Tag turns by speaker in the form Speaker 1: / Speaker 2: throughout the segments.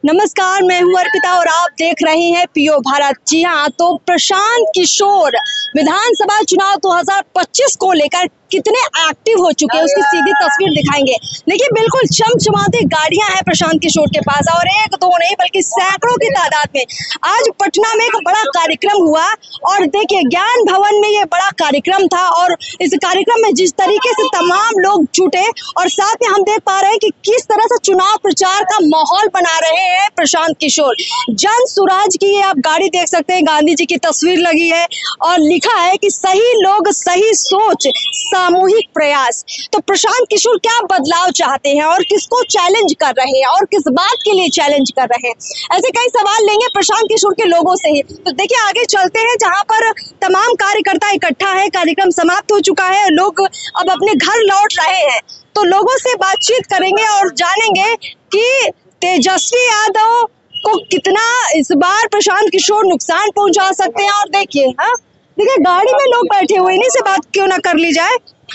Speaker 1: नमस्कार, मैं हूं अर्पिता और आप देख रहे हैं पीओ भारत। जी हाँ, तो प्रशांत किशोर विधानसभा चुनाव 2025 को लेकर कितने एक्टिव हो चुके हैं उसकी सीधी तस्वीर दिखाएंगे। देखिए, बिल्कुल चमचमाती गाड़ियां हैं प्रशांत किशोर के पास और एक दो नहीं बल्कि सैकड़ों की तादाद में। आज पटना में एक बड़ा कार्यक्रम हुआ और देखिए ज्ञान भवन में ये बड़ा कार्यक्रम था और इस कार्यक्रम में जिस तरीके से तमाम लोग जुटे और साथ में हम देख पा रहे हैं कि किस तरह से चुनाव प्रचार का माहौल बना रहे हैं प्रशांत किशोर। जन सुराज की ये आप गाड़ी देख सकते हैं, गांधी जी की तस्वीर लगी है और लिखा है कि सही लोग सही सोच सामूहिक प्रयास। तो प्रशांत किशोर क्या बदलाव चाहते हैं और किसको चैलेंज कर रहे हैं और किस बात के लिए चैलेंज कर रहे हैं, ऐसे कई सवाल लेंगे प्रशांत किशोर के लोगों से ही। तो देखिए आगे चलते हैं जहां पर तमाम कार्यकर्ता इकट्ठा है। कार्यक्रम समाप्त हो चुका है, लोग अब अपने घर लौट रहे हैं। तो लोगों से बातचीत करेंगे और जानेंगे कि तेजस्वी यादव को कितना इस बार प्रशांत किशोर नुकसान पहुंचा सकते हैं। और देखिए देखिए गाड़ी में लोग बैठे हुए, इन्हीं से बात क्यों ना कर ली जाए।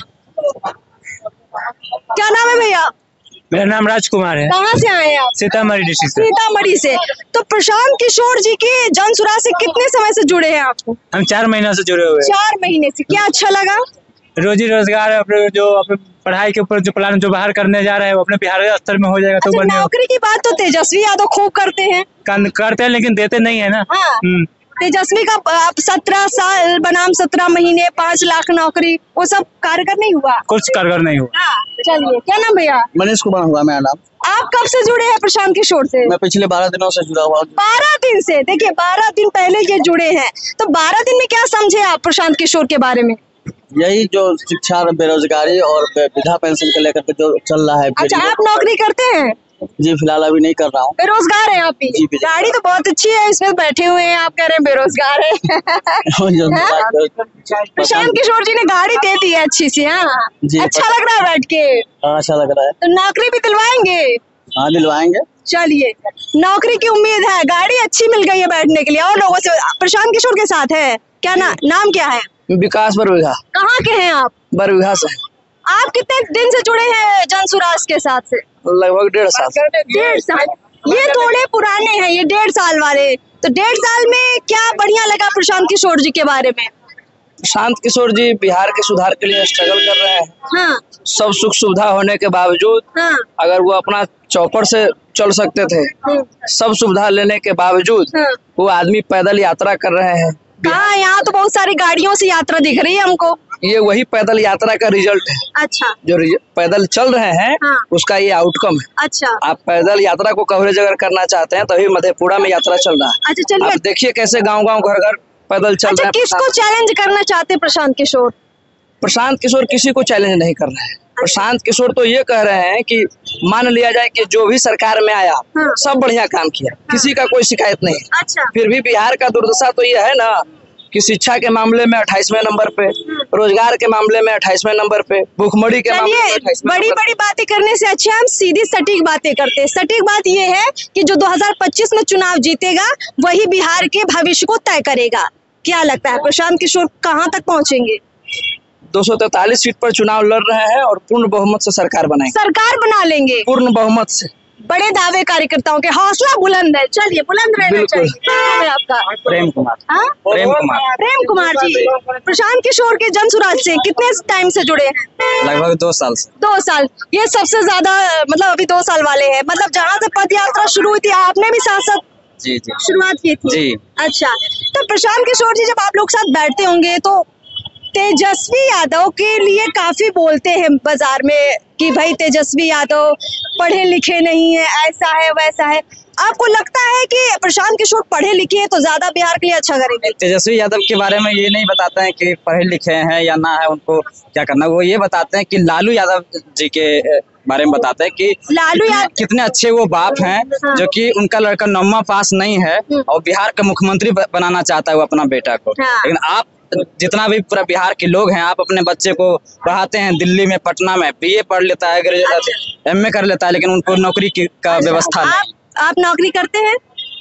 Speaker 1: क्या नाम है भैया?
Speaker 2: मेरा नाम राजकुमार है।
Speaker 1: कहाँ से आए हैं आप?
Speaker 2: सीतामढ़ी डिस्ट्रिक्ट से।
Speaker 1: सीतामढ़ी से। तो प्रशांत किशोर जी की जन सुराज से कितने समय से जुड़े हैं आप?
Speaker 2: हम 4 महीना से जुड़े हुए हैं।
Speaker 1: 4 महीने से। क्या अच्छा लगा?
Speaker 2: रोजी रोजगार अपने जो अपने पढ़ाई के ऊपर जो प्लान जो बाहर करने जा रहे हैं वो अपने बिहार स्तर में हो जाएगा।
Speaker 1: अच्छा,
Speaker 2: तो
Speaker 1: नौकरी की बात तो तेजस्वी यादव खूब करते हैं।
Speaker 2: करते हैं लेकिन देते नहीं है ना।
Speaker 1: हाँ। तेजस्वी का 17 साल बनाम 17 महीने 5 लाख नौकरी, वो सब कारगर नहीं हुआ।
Speaker 2: कुछ कारगर नहीं हुआ।
Speaker 1: हाँ, चलिए क्या नाम भैया?
Speaker 3: मनीष कुमार हुआ मेरा नाम।
Speaker 1: आप कब से जुड़े हैं प्रशांत किशोर से?
Speaker 3: मैं पिछले 12 दिनों से जुड़ा हुआ।
Speaker 1: 12 दिन से। देखिए 12 दिन पहले ये जुड़े हैं, तो 12 दिन में क्या समझे आप प्रशांत किशोर के बारे में?
Speaker 3: यही जो शिक्षा, बेरोजगारी और वृद्धा पेंशन को लेकर के जो चल रहा है।
Speaker 1: अच्छा, आप नौकरी करते हैं?
Speaker 3: जी फिलहाल अभी नहीं कर रहा हूँ।
Speaker 1: बेरोजगार है आप भी? गाड़ी तो बहुत अच्छी है, इसमें बैठे हुए हैं, आप कह रहे हैं बेरोजगार है। प्रशांत किशोर जी ने गाड़ी दे दी है अच्छी सी। हाँ, अच्छा लग रहा है बैठ के?
Speaker 3: अच्छा लग रहा है।
Speaker 1: तो नौकरी भी दिलवाएंगे?
Speaker 3: हाँ दिलवाएंगे।
Speaker 1: चलिए, नौकरी की उम्मीद है, गाड़ी अच्छी मिल गई है बैठने के लिए। और लोगों से प्रशांत किशोर के साथ है क्या? नाम क्या है?
Speaker 3: विकास बरवीघा।
Speaker 1: कहाँ के हैं आप?
Speaker 3: बरवीघा से।
Speaker 1: आप कितने दिन से जुड़े हैं जन सुराज के साथ से?
Speaker 3: लगभग 1.5 साल।
Speaker 1: 1.5 साल। ये थोड़े पुराने हैं, ये 1.5 साल वाले। तो 1.5 साल में क्या बढ़िया लगा प्रशांत किशोर जी के बारे में?
Speaker 3: प्रशांत किशोर जी बिहार के सुधार के लिए स्ट्रगल कर रहे हैं।
Speaker 1: हाँ।
Speaker 3: सब सुख सुविधा होने के बावजूद
Speaker 1: हाँ।
Speaker 3: अगर वो अपना चौपड़ से चल सकते थे, सब सुविधा लेने के बावजूद वो आदमी पैदल यात्रा कर रहे हैं।
Speaker 1: हाँ, यहाँ तो बहुत सारी गाड़ियों से यात्रा दिख रही है हमको।
Speaker 3: ये वही पैदल यात्रा का रिजल्ट है।
Speaker 1: अच्छा।
Speaker 3: जो पैदल चल रहे हैं उसका ये आउटकम है।
Speaker 1: अच्छा।
Speaker 3: आप पैदल यात्रा को कवरेज अगर करना चाहते हैं तभी मधेपुरा में यात्रा चल रहा है।
Speaker 1: अच्छा, चलिए।
Speaker 3: आप देखिए कैसे गांव-गांव घर-घर पैदल चल रहे हैं।
Speaker 1: किसको चैलेंज करना चाहते हैं प्रशांत किशोर?
Speaker 3: प्रशांत किशोर किसी को चैलेंज नहीं कर रहे हैं। प्रशांत किशोर तो ये कह रहे हैं कि मान लिया जाए कि जो भी सरकार में आया सब बढ़िया काम किया, किसी का कोई शिकायत नहीं।
Speaker 1: अच्छा।
Speaker 3: फिर भी बिहार का दुर्दशा तो ये है ना कि शिक्षा के मामले में 28वें नंबर पे, रोजगार के मामले में 28वें नंबर पे, भूखमरी के मामले में 28वें।
Speaker 1: बड़ी बड़ी बातें करने से अच्छा हम सीधी सटीक बातें करते हैं। सटीक बात ये है कि जो 2025 में चुनाव जीतेगा वही बिहार के भविष्य को तय करेगा। क्या लगता है प्रशांत किशोर कहाँ तक पहुँचेंगे?
Speaker 3: 243 सीट पर चुनाव लड़ रहे हैं और पूर्ण बहुमत से सरकार बनाएंगे।
Speaker 1: सरकार बना लेंगे पूर्ण
Speaker 3: बहुमत से।
Speaker 1: बड़े दावे कार्यकर्ताओं के, हौसला बुलंद है। चलिए, बुलंद रहना चाहिए। क्या है आपका?
Speaker 2: प्रेम कुमार।
Speaker 1: प्रेम कुमार जी प्रशांत किशोर के जन सुराज से कितने टाइम से जुड़े हैं?
Speaker 2: लगभग 2 साल से।
Speaker 1: 2 साल। ये सबसे ज्यादा मतलब अभी 2 साल वाले हैं। मतलब जहाँ से पद यात्रा शुरू हुई थी आपने भी साथ साथ
Speaker 2: जी
Speaker 1: शुरुआत की थी।
Speaker 2: जी।
Speaker 1: अच्छा, तो प्रशांत किशोर जी जब आप लोग साथ बैठते होंगे तो तेजस्वी यादव के लिए काफी बोलते हैं बाजार में कि भाई तेजस्वी यादव पढ़े लिखे नहीं है, ऐसा है वैसा है। आपको लगता है कि प्रशांत किशोर पढ़े लिखे हैं तो ज्यादा बिहार के लिए अच्छा करेंगे?
Speaker 2: तेजस्वी यादव के बारे में ये नहीं बताते हैं कि पढ़े लिखे हैं या ना है, उनको क्या करना। वो ये बताते हैं कि लालू यादव जी के बारे में बताते हैं कि लालू यादव कितने अच्छे वो बाप हैं। हाँ। जो कि उनका लड़का 9वां पास नहीं है और बिहार का मुख्यमंत्री बनाना चाहता है वो अपना बेटा को। हाँ। लेकिन आप जितना भी पूरा बिहार के लोग हैं, आप अपने बच्चे को पढ़ाते हैं दिल्ली में, पटना में, BA पढ़ लेता है, MA कर लेता है, लेकिन उनको नौकरी का व्यवस्था नहीं।
Speaker 1: आप नौकरी करते हैं?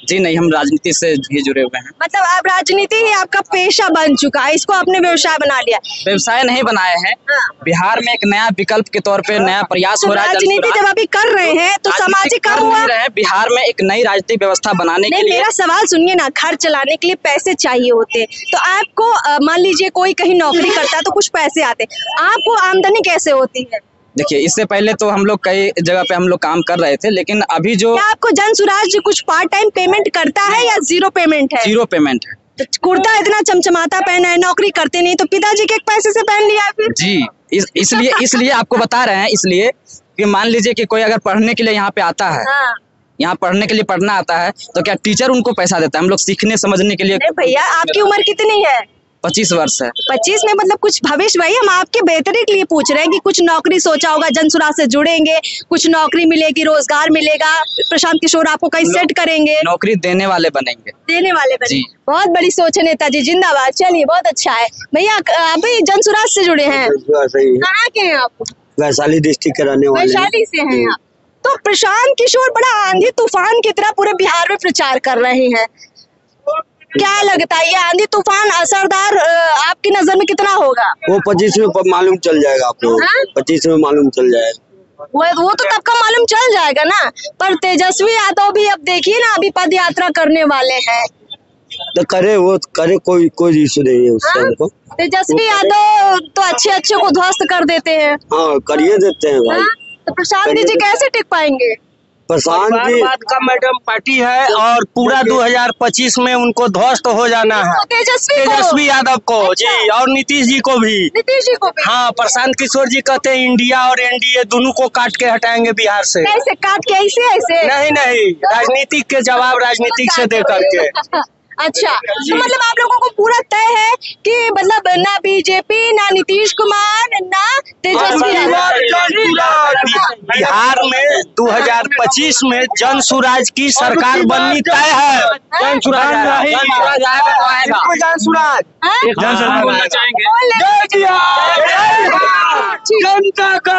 Speaker 2: जी नहीं, हम राजनीति से ही जुड़े हुए हैं।
Speaker 1: मतलब अब राजनीति ही आपका पेशा बन चुका है, इसको आपने व्यवसाय बना लिया।
Speaker 2: व्यवसाय नहीं बनाए हैं, बिहार में एक नया विकल्प के तौर पे नया प्रयास हो रहा है।
Speaker 1: राजनीति जब अभी कर रहे हैं तो सामाजिक काम हुआ,
Speaker 2: बिहार में एक नई राजनीतिक व्यवस्था बनाने के लिए।
Speaker 1: मेरा सवाल सुनिए ना, घर चलाने के लिए पैसे चाहिए होते, तो आपको मान लीजिए कोई कहीं नौकरी करता है तो कुछ पैसे आते, आपको आमदनी कैसे होती है?
Speaker 2: देखिए, इससे पहले तो हम लोग कई जगह पे हम लोग काम कर रहे थे, लेकिन अभी जो
Speaker 1: क्या आपको जन स्वराज कुछ पार्ट टाइम पेमेंट करता है या जीरो पेमेंट है?
Speaker 2: जीरो पेमेंट है।
Speaker 1: तो कुर्ता इतना चमचमाता पहना है, नौकरी करते नहीं, तो पिताजी के पैसे से पहन लिया फिर?
Speaker 2: जी, इसलिए आपको बता रहे हैं, इसलिए कि मान लीजिए कि कोई अगर पढ़ने के लिए यहाँ पे आता है, यहाँ पढ़ने के लिए पढ़ना आता है, तो क्या टीचर उनको पैसा देता है? हम लोग सीखने समझने के लिए।
Speaker 1: नहीं भैया, आपकी उम्र कितनी है?
Speaker 2: 25 वर्ष है।
Speaker 1: 25 में मतलब कुछ भविष्य, भाई हम आपके बेहतरी के लिए पूछ रहे हैं कि कुछ नौकरी सोचा होगा, जन स्वराज से जुड़ेंगे, कुछ नौकरी मिलेगी, रोजगार मिलेगा, प्रशांत किशोर आपको कहीं सेट करेंगे,
Speaker 2: नौकरी देने वाले बनेंगे।
Speaker 1: देने वाले बनेंगे। बहुत बड़ी सोच है नेताजी, जिंदाबाद। चलिए, बहुत अच्छा है भैया। अभी जन स्वराज से जुड़े हैं, कहाँ के हैं आप?
Speaker 4: वैशाली डिस्ट्रिक्ट के रहने वाले।
Speaker 1: वैशाली से हैं आप। तो प्रशांत किशोर बड़ा आंधी तूफान की तरह पूरे बिहार में प्रचार कर रहे हैं, क्या लगता है ये आंधी तूफान असरदार आपकी नजर में कितना होगा?
Speaker 4: वो 25 में मालूम चल जाएगा आपको। 25 में मालूम चल जाएगा।
Speaker 1: वो तो तब का मालूम चल जाएगा ना, पर तेजस्वी यादव भी अब देखिए ना, अभी पद यात्रा करने वाले हैं,
Speaker 4: तो करे कोई इशू नहीं है उससे। हमको
Speaker 1: तेजस्वी यादव तो अच्छे को ध्वस्त कर देते हैं।
Speaker 4: हाँ, करिए देते हैं भाई।
Speaker 1: तो प्रशांत जी कैसे टिक पाएंगे?
Speaker 4: प्रशांत जी
Speaker 5: बात का मैडम पार्टी है और पूरा 2025 में उनको ध्वस्त हो जाना है। तेजस्वी यादव को जी, और नीतीश जी को भी। हाँ, प्रशांत किशोर जी कहते हैं इंडिया और एनडीए दोनों को काट के हटाएंगे बिहार से।
Speaker 1: कैसे काट के? ऐसे
Speaker 5: नहीं, राजनीतिक के जवाब राजनीतिक से दे करके।
Speaker 1: अच्छा, तो मतलब आप लोगों को पूरा तय है कि मतलब ना बीजेपी, ना नीतीश कुमार, ना तेजस्वी
Speaker 5: बिहार में 2025 में जन स्वराज की सरकार बननी तय है। जन स्वराज
Speaker 1: जनता का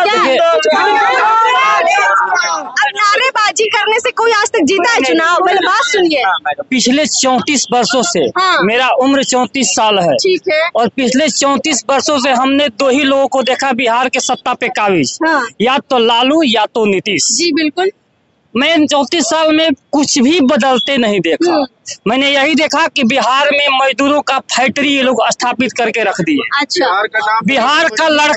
Speaker 1: अब नारेबाजी करने से कोई आज तक जीता है चुनाव? पहले बात सुनिए।
Speaker 6: पिछले 34 वर्षों से, मेरा उम्र 34 साल है,
Speaker 1: ठीक है,
Speaker 6: और पिछले 34 वर्षों से हमने दो ही लोगों को देखा बिहार के सत्ता पे काबिज, या तो लालू या तो नीतीश।
Speaker 1: जी बिल्कुल।
Speaker 6: मैं 34 साल में कुछ भी बदलते नहीं देखा। मैंने यही देखा कि बिहार में मजदूरों का फैक्ट्री ये लोग स्थापित करके रख दिए।
Speaker 1: अच्छा।
Speaker 6: बिहार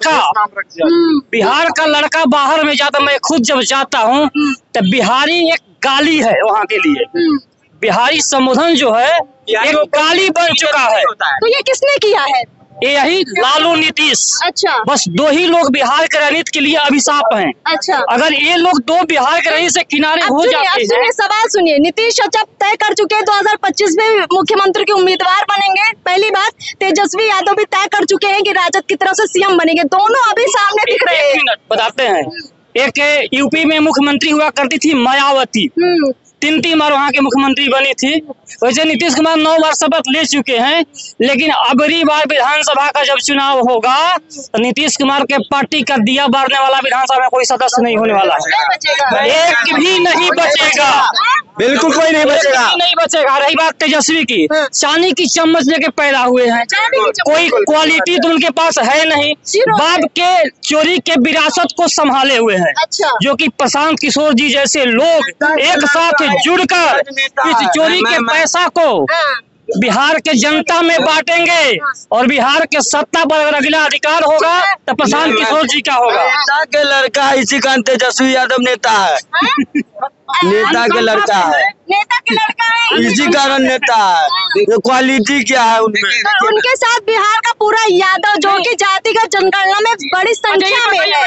Speaker 6: का लड़का बाहर में जाता, मैं खुद जब जाता हूँ तो बिहारी एक गाली है वहाँ के लिए। बिहारी संबोधन जो है एक गाली बन चुका है।
Speaker 1: तो ये किसने किया है?
Speaker 6: यही लालू नीतीश।
Speaker 1: अच्छा।
Speaker 6: बस दो ही लोग बिहार के राजनीति के लिए अभिशाप हैं।
Speaker 1: अच्छा।
Speaker 6: अगर ये लोग दो बिहार के राजनीति से किनारे हो जाते हैं।
Speaker 1: सवाल सुनिए, नीतीश चाचा तय कर चुके हैं 2025 में मुख्यमंत्री के उम्मीदवार बनेंगे। पहली बात, तेजस्वी यादव भी तय कर चुके हैं कि राजद की तरफ से सीएम बनेंगे। दोनों अभी सामने दिख रहे हैं।
Speaker 6: बताते हैं, एक यूपी में मुख्यमंत्री हुआ करती थी मायावती, 3 बार वहाँ के मुख्यमंत्री बनी थी। वैसे नीतीश कुमार 9 बार शपथ ले चुके हैं, लेकिन अगली बार विधानसभा का जब चुनाव होगा तो नीतीश कुमार के पार्टी का दिया बारने वाला विधानसभा में कोई सदस्य नहीं होने वाला है। एक भी नहीं बचेगा,
Speaker 5: बिल्कुल कोई नहीं
Speaker 6: बचेगा। रही बात तेजस्वी की, चांदी की चम्मच लेके पैदा हुए हैं, कोई क्वालिटी तो उनके पास है नहीं। बाप के चोरी के विरासत को संभाले हुए हैं, जो कि प्रशांत किशोर जी जैसे लोग एक साथ जुड़कर इस चोरी के पैसा को बिहार के जनता में बांटेंगे, और बिहार के सत्ता पर अगर अगला अधिकार होगा तो प्रशांत किशोर जी का होगा।
Speaker 4: नेता के लड़का है, इसी कारण तेजस्वी यादव नेता है। नेता के लड़का है, इसी कारण नेता है। क्वालिटी क्या है उनमें?
Speaker 1: तो उनके साथ बिहार का पूरा यादव, जो कि जातिगत जनगणना में बड़ी संख्या में है।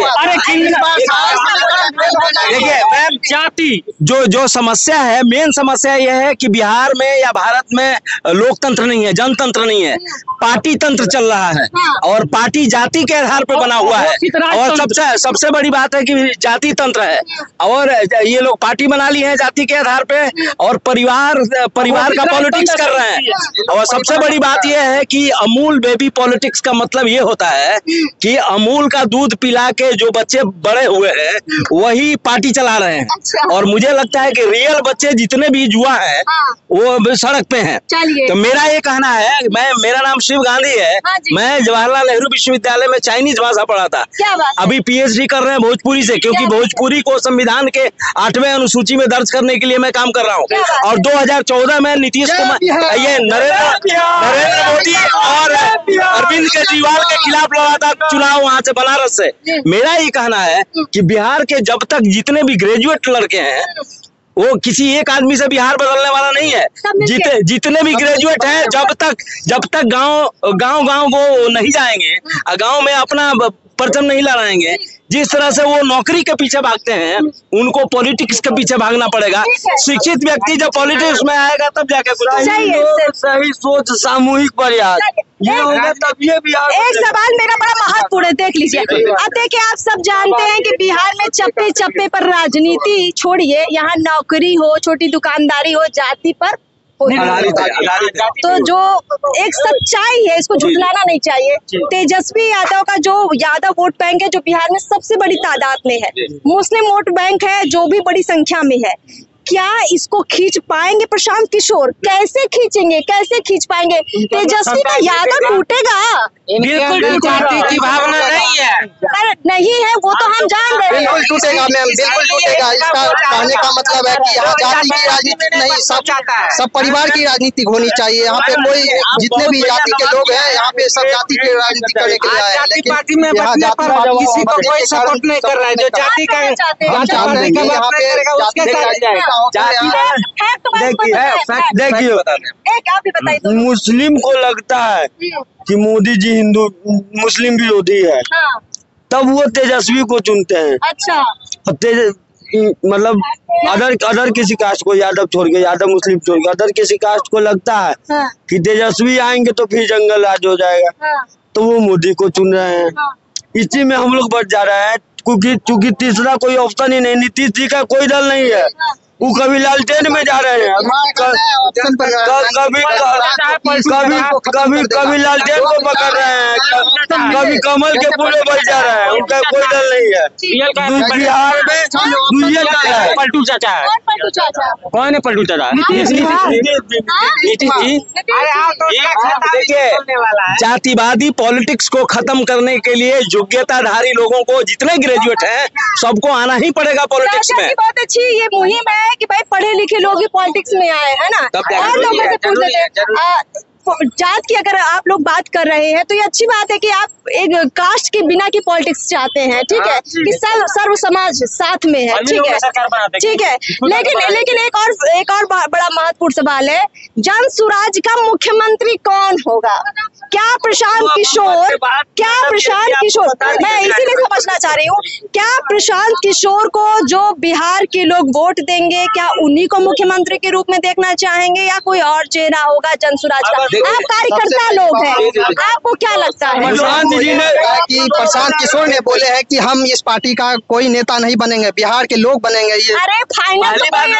Speaker 5: देखिए मैम, जाति जो समस्या है, मेन समस्या समस्या यह है कि बिहार में या भारत में लोकतंत्र नहीं है, जनतंत्र नहीं है, पार्टी तंत्र चल रहा है और पार्टी जाति के आधार पर बना हुआ है। और सबसे बड़ी बात है कि जाति तंत्र है और ये लोग पार्टी बना ली है जाति के आधार पे और परिवार का पॉलिटिक्स कर रहे हैं। और सबसे बड़ी बात यह है कि अमूल बेबी पॉलिटिक्स का मतलब ये होता है कि अमूल का दूध पिला के जो बच्चे बड़े हुए हैं वही पार्टी चला रहे हैं। और मुझे लगता है कि रियल बच्चे जितने भी युवा हैं वो सड़क पे हैं। तो मेरा ये कहना है, मेरा नाम शिव गांधी है, मैं जवाहरलाल नेहरू विश्वविद्यालय में चाइनीज भाषा पढ़ा था, अभी पीएचडी कर रहे हैं भोजपुरी से, क्योंकि भोजपुरी को संविधान के 8वें अनुसूची में दर्ज करने के लिए मैं काम कर रहा हूँ। और 2014 में नीतीश कुमार, ये नरेंद्र मोदी और अरविंद केजरीवाल के खिलाफ लड़ा था चुनाव वहां से बनारस से। मेरा ये कहना है कि बिहार के जब तक जितने भी ग्रेजुएट लड़के हैं वो किसी एक आदमी से बिहार बदलने वाला नहीं है। जितने भी ग्रेजुएट हैं जब तक गांव वो नहीं जाएंगे, गांव में अपना परचम नहीं लहराएंगे, जिस तरह से वो नौकरी के पीछे भागते हैं उनको पॉलिटिक्स के पीछे भागना पड़ेगा। शिक्षित व्यक्ति जब पॉलिटिक्स में आएगा तब जाके कुछ
Speaker 4: सही सोच, सामूहिक प्रयास ये होगा तब ये बिहार।
Speaker 1: एक सवाल मेरा बड़ा महत्वपूर्ण है, देख लीजिए। अब देखिए, आप सब जानते हैं कि बिहार में चप्पे चप्पे पर राजनीति छोड़िए, यहाँ नौकरी हो, छोटी दुकानदारी हो, जाति पर तो जो एक सच्चाई है इसको झुठलाना नहीं चाहिए। तेजस्वी यादव का जो यादव वोट बैंक है जो बिहार में सबसे बड़ी तादाद में है, मुस्लिम वोट बैंक है जो भी बड़ी संख्या में है, क्या इसको खींच पाएंगे प्रशांत किशोर? कैसे खींचेंगे, कैसे खींच पाएंगे? तेजस्वी का यादव टूटेगा?
Speaker 6: बिल्कुल जाति की भावना नहीं है,
Speaker 1: नहीं है वो तो हम जान रहे हैं।
Speaker 7: बिल्कुल टूटेगा मैम, बिल्कुल टूटेगा। इसका कहने का मतलब है कि यहाँ जाति की राजनीति नहीं, सब परिवार की राजनीति होनी चाहिए। यहाँ पे कोई जितने भी जाति के लोग हैं यहाँ पे सब जाति की राजनीति करने के लिए आए हैं, लेकिन
Speaker 6: पार्टी में बैठने पर किसी को कोई सपोर्ट नहीं कर रहा है। जो जाति का
Speaker 7: हम चाहते हैं कि यहाँ पे
Speaker 6: उसके साथ जाएगा।
Speaker 4: देखिए, मुस्लिम को लगता है कि मोदी जी हिंदू मुस्लिम विरोधी है, तब वो तेजस्वी को चुनते हैं।
Speaker 1: अच्छा,
Speaker 4: मतलब अदर किसी कास्ट को, यादव छोड़ के, यादव मुस्लिम छोड़ के अदर किसी कास्ट को लगता है कि तेजस्वी आएंगे तो फिर जंगल राज हो जाएगा, तो वो मोदी को चुन रहे हैं। इसी में हम लोग बढ़ जा रहे हैं, क्योंकि तीसरा कोई ऑप्शन ही नहीं। नीतीश जी का कोई दल नहीं है, वो कभी लालटेन में जा रहे हैं, कभी लालटेन को पकड़ रहे हैं, कभी कमल के पूरे बच जा रहे हैं। उनका कोई दल नहीं है। बिहार में
Speaker 6: पलटू चाचा है।
Speaker 5: कौन है पलटू चाचा? नीतीश जी। देखिए, जातिवादी पॉलिटिक्स को खत्म करने के लिए योग्यताधारी लोगों को, जितने ग्रेजुएट हैं सबको आना ही पड़ेगा पॉलिटिक्स में।
Speaker 1: बहुत अच्छी ये मुहिम है कि भाई पढ़े लिखे लोग भी पॉलिटिक्स में आए, है ना। और लोगों से पूछ लेते हैं, जात की अगर आप लोग बात कर रहे हैं तो ये अच्छी बात है कि आप एक कास्ट के बिना की पॉलिटिक्स चाहते हैं, ठीक है, कि सर्व समाज साथ में है, ठीक है। लेकिन एक और बड़ा महत्वपूर्ण सवाल है, जन सुराज का मुख्यमंत्री कौन होगा? क्या प्रशांत किशोर, मैं इसीलिए समझना चाह रही हूँ, क्या प्रशांत किशोर को जो बिहार के लोग वोट देंगे, क्या उन्हीं को मुख्यमंत्री के रूप में देखना चाहेंगे या कोई और चेहरा होगा जन सुराज का? आप कार्यकर्ता लोग हैं, आपको क्या लगता है?
Speaker 7: कि प्रशांत किशोर ने बोले हैं कि हम इस पार्टी का कोई नेता नहीं बनेंगे, बिहार के लोग बनेंगे। ये
Speaker 1: अरे फाइनल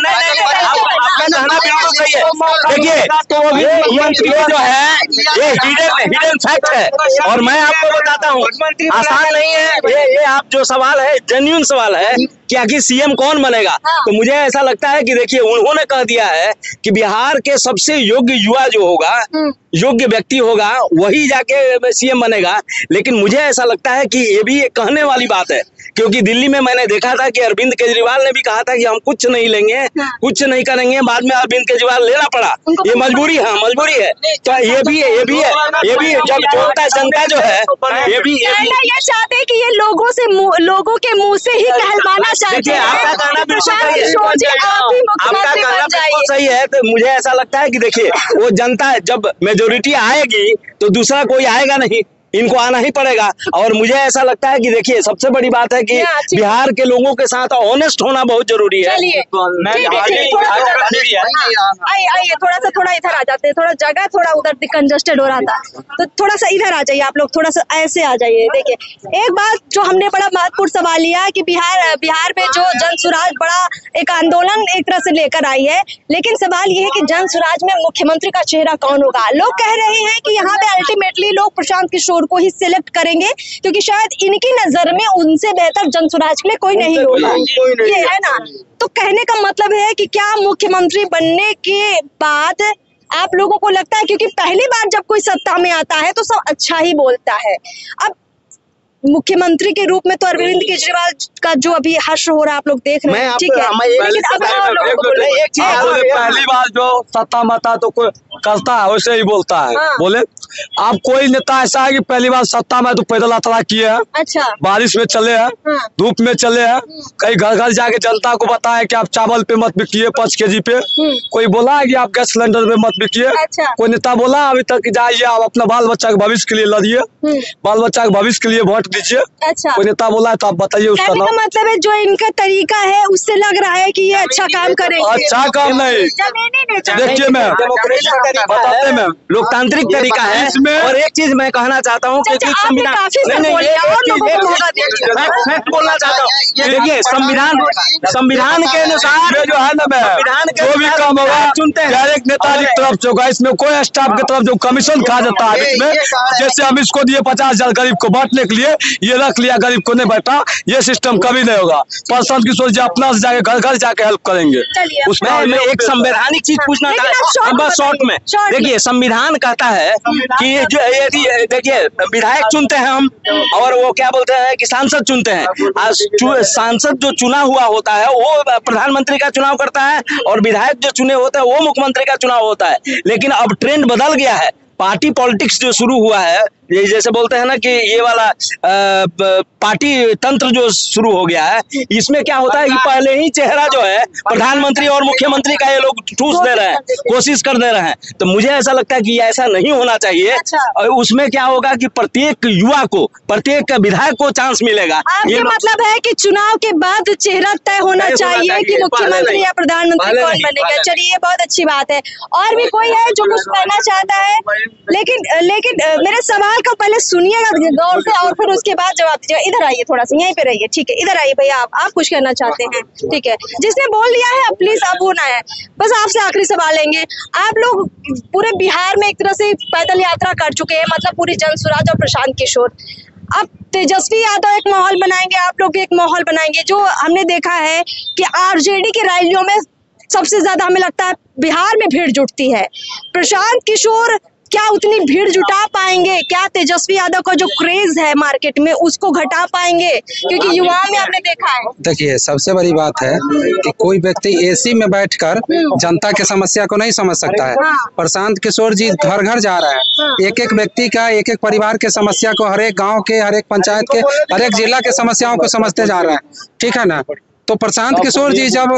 Speaker 5: देखिए, तो ये जो है ये हिडन फैक्ट है, और मैं आपको बताता हूँ आसान नहीं है ये आप जो सवाल है जेन्युइन सवाल है कि आखिर सीएम कौन बनेगा। तो मुझे ऐसा लगता है कि देखिए, उन्होंने कह दिया है कि बिहार के सबसे योग्य युवा जो होगा, योग्य व्यक्ति होगा, वही जाके सीएम बनेगा। लेकिन मुझे ऐसा लगता है कि ये भी एक कहने वाली बात है, क्योंकि दिल्ली में मैंने देखा था कि अरविंद केजरीवाल ने भी कहा था कि हम कुछ नहीं लेंगे, कुछ नहीं करेंगे। बाद में अरविंद केजरीवाल लेना पड़ा, ये मजबूरी है, मजबूरी है। तो ये भी जब जनता जो है ये भी
Speaker 1: ये चाहते हैं कि ये लोगों के मुंह से ही कहलवाना चाहते हैं।
Speaker 5: आपका कहना बिल्कुल सही है। तो मुझे ऐसा लगता है कि देखिए, वो जनता जब मेजोरिटी आएगी तो दूसरा कोई आएगा नहीं, इनको आना ही पड़ेगा। और मुझे ऐसा लगता है कि देखिए सबसे बड़ी बात है कि बिहार के लोगों के साथ ऑनेस्ट होना बहुत जरूरी है।
Speaker 1: थोड़ा इधर आ जाते हैं, थोड़ा जगह थोड़ा उधर कंजस्टेड हो रहा था, तो थोड़ा सा इधर आ जाइए आप लोग, थोड़ा सा ऐसे आ जाइए। देखिए एक बात जो हमने बड़ा महत्वपूर्ण सवाल लिया कि बिहार में जो जन सुराज बड़ा एक आंदोलन एक तरह से लेकर आई है, लेकिन सवाल ये है कि जन सुराज में मुख्यमंत्री का चेहरा कौन होगा। लोग कह रहे हैं कि यहाँ पे अल्टीमेटली लोग प्रशांत किशोर को ही सिलेक्ट करेंगे, क्योंकि शायद इनकी नजर में उनसे बेहतर जन सुराज के लिए कोई नहीं होगा, ये है ना। तो कहने का मतलब है कि क्या मुख्यमंत्री बनने के बाद आप लोगों को लगता है, क्योंकि पहली बार जब कोई सत्ता में आता है तो सब अच्छा ही बोलता है, अब मुख्यमंत्री के रूप में तो अरविंद केजरीवाल का जो अभी हर्ष हो रहा है आप लोग देख रहे हैं, ठीक है, लेकिन
Speaker 4: पहली बार जो सत्ता में आता तो कोई करता है वैसे ही बोलता है। बोले आप कोई नेता ऐसा है कि पहली बार सत्ता में तो पैदल यात्रा किए हैं,
Speaker 1: अच्छा,
Speaker 4: बारिश में चले हैं, धूप में चले हैं, कई घर घर जाके जनता को बताया कि आप चावल पे मत बिकिए 5 kg पे, कोई बोला है कि आप गैस सिलेंडर पे मत बिकिए,
Speaker 1: अच्छा।
Speaker 4: कोई नेता बोला अभी तक जाइए आप अपना बाल बच्चा के भविष्य के लिए लड़िए, बाल बच्चा के भविष्य के लिए वोट दीजिए,
Speaker 1: अच्छा।
Speaker 4: कोई नेता बोला है तो आप बताइए उसका नाम।
Speaker 1: मतलब है जो इनका तरीका है उससे लग रहा है कि ये अच्छा काम करेंगे।
Speaker 4: अच्छा काम नहीं, देखिए मैं बताते मैं
Speaker 5: लोकतांत्रिक तरीका है। और एक चीज मैं कहना चाहता हूँ कि संविधान बोलना चाहता हूँ, देखिए संविधान के अनुसार
Speaker 4: जो है ना, मैं जो भी काम होगा डायरेक्ट नेता की तरफ से होगा, इसमें कोई स्टाफ की तरफ जो कमीशन खा जाता है इसमें, जैसे हम इसको दिए 50,000 गरीब को बांटने के लिए, ये रख लिया गरीब को नहीं बैठा, ये सिस्टम कभी नहीं होगा। प्रशांत किशोर जी अपना से जाके घर घर जाके हेल्प करेंगे।
Speaker 5: उसमें मैं एक संवैधानिक चीज पूछना था बस शॉर्ट में। देखिए संविधान कहता है कि जो यदि देखिए विधायक चुनते हैं हम, और वो क्या बोलते हैं कि सांसद चुनते हैं। सांसद जो चुना हुआ होता है वो प्रधानमंत्री का चुनाव करता है, और विधायक जो चुने होते हैं वो मुख्यमंत्री का चुनाव होता है। लेकिन अब ट्रेंड बदल गया है, पार्टी पॉलिटिक्स जो शुरू हुआ है, ये जैसे बोलते हैं ना कि ये वाला पार्टी तंत्र जो शुरू हो गया है, इसमें क्या होता है कि पहले ही चेहरा जो है प्रधानमंत्री और मुख्यमंत्री का ये लोग ठूस दे रहे हैं, कोशिश कर दे रहे हैं। तो मुझे ऐसा लगता है कि ऐसा नहीं होना चाहिए।
Speaker 1: अच्छा।
Speaker 5: और उसमें क्या होगा कि प्रत्येक युवा को, प्रत्येक विधायक को चांस मिलेगा।
Speaker 1: ये मतलब है कि चुनाव के बाद चेहरा तय होना चाहिए कि मुख्यमंत्री या प्रधानमंत्री कौन बनेगा। चलिए ये बहुत अच्छी बात है। और भी कोई है जो कुछ कहना चाहता है? लेकिन मेरे सवाल का पहले सुनिएगा गौर से, और फिर उसके बाद जवाब दीजिएगा। इधर आइए, थोड़ा सा यहीं पे रहिए, ठीक है, इधर आइए भैया, आप कुछ कहना चाहते हैं? ठीक है, जिसने बोल दिया है अब प्लीज आप होना है। बस आपसे आखिरी सवाल लेंगे। आप लोग पूरे बिहार में एक तरह से पैदल यात्रा कर चुके हैं, मतलब पूरी जन सुराज और प्रशांत किशोर, अब तेजस्वी यादव एक माहौल बनाएंगे, आप लोग एक माहौल बनाएंगे। जो हमने देखा है कि आरजेडी की रैलियों में सबसे ज्यादा हमें लगता है बिहार में भीड़ जुटती है। प्रशांत किशोर क्या उतनी भीड़ जुटा पाएंगे? क्या तेजस्वी यादव का जो क्रेज है मार्केट में उसको घटा पाएंगे? क्योंकि युवाओं में हमने देखा है।
Speaker 8: देखिए सबसे बड़ी बात है कि कोई व्यक्ति एसी में बैठकर जनता की समस्या को नहीं समझ सकता है। प्रशांत किशोर जी घर घर जा रहे हैं, एक एक व्यक्ति का, एक एक परिवार के समस्या को, हर एक गाँव के, हर एक पंचायत के, हर एक जिला के समस्याओं को समझते जा रहे हैं, ठीक है ना। तो प्रशांत किशोर जी जब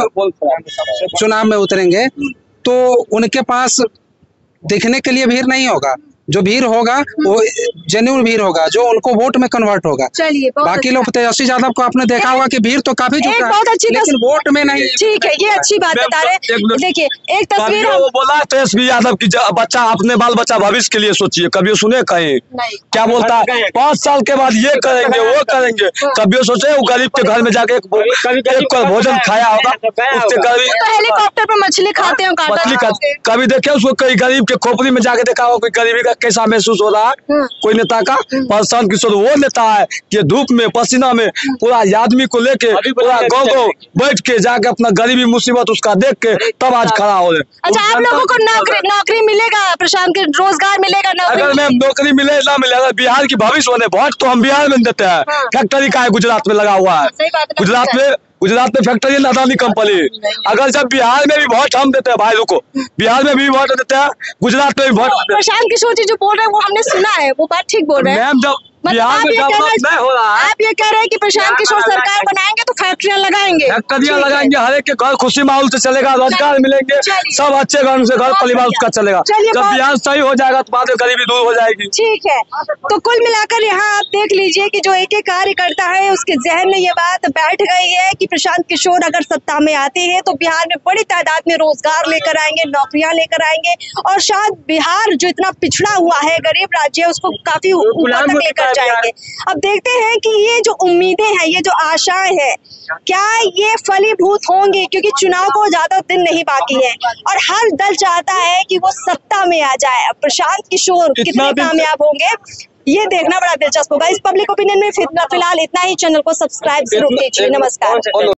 Speaker 8: चुनाव में उतरेंगे तो उनके पास दिखने के लिए भीड़ नहीं होगा, जो भीड़ होगा वो जेन्युइन भीड़ होगा, जो उनको वोट में कन्वर्ट होगा।
Speaker 1: चलिए,
Speaker 8: बाकी लोग तेजस्वी यादव को आपने देखा होगा कि भीड़ तो काफी जुटा है,
Speaker 1: बहुत अच्छी
Speaker 8: लेकिन वोट में नहीं।
Speaker 1: ठीक है, ये अच्छी बात बता रहे। देखिए एक तस्वीर
Speaker 4: वो बोला तेजस्वी यादव की बच्चा, अपने बाल बच्चा भविष्य के लिए सोचिए, कभी सुने कहीं क्या बोलता है 5 साल के बाद ये करेंगे वो करेंगे, कभी सोचे वो गरीब के घर में जाके एक भोजन खाया होगा,
Speaker 1: हेलीकॉप्टर पर मछली खाते हैं,
Speaker 4: कभी देखे उसको कई गरीब के खोपड़ी में जाके देखा होगा, कोई गरीबी का कैसा महसूस हो रहा है कोई नेता का। प्रशांत किशोर वो नेता है कि धूप में पसीना में पूरा आदमी को लेके पूरा गाँव बैठ के जाके अपना गरीबी मुसीबत उसका देख के तब आज खड़ा हो रहे।
Speaker 1: अच्छा, आप लोगों को नौकरी मिलेगा? प्रशांत के रोजगार मिलेगा?
Speaker 4: अगर मैम नौकरी मिले ना मिले, अगर बिहार की भविष्य होने वोट तो हम बिहार में देते हैं। फैक्ट्री का है गुजरात में लगा हुआ है, गुजरात में फैक्ट्री है अदानी कंपनी। अगर जब बिहार में भी वोट हम देते हैं, भाई को बिहार में भी वोट देते हैं, गुजरात में भी वोट।
Speaker 1: प्रशांत किशोर जी जो बोल रहे हैं वो हमने सुना है, वो बात ठीक बोल रहे हैं।
Speaker 4: मैम जब
Speaker 1: आप ये कह रहे हैं कि प्रशांत किशोर सरकार बनाएंगे तो फैक्ट्रियां लगाएंगे,
Speaker 5: फैक्ट्रियां लगाएंगे, हर एक के घर खुशी माहौल से चलेगा, रोजगार मिलेंगे, सब अच्छे घर से घर परिवार उसका चलेगा। जब बिहार सही हो जाएगा तो बाद में गरीबी दूर हो जाएगी।
Speaker 1: ठीक है, तो कुल मिलाकर यहाँ आप देख लीजिए कि जो एक एक कार्यकर्ता है उसके जहन में ये बात बैठ गई है कि प्रशांत किशोर अगर सत्ता में आते हैं तो बिहार में बड़ी तादाद में रोजगार लेकर आएंगे, नौकरियां लेकर आएंगे और शायद बिहार जो इतना पिछड़ा हुआ है, गरीब राज्य है, उसको काफी ऊपर तक लेकर जाएंगे। अब देखते हैं कि ये जो उम्मीदें हैं, ये जो आशाएं हैं, क्या ये फलीभूत होंगी, क्योंकि चुनाव को ज्यादा दिन नहीं बाकी है और हर दल चाहता है कि वो सत्ता में आ जाए। प्रशांत किशोर कितने कामयाब होंगे ये देखना बड़ा दिलचस्प होगा। इस पब्लिक ओपिनियन में फिलहाल इतना ही। चैनल को सब्सक्राइब जरूर कीजिए। नमस्कार।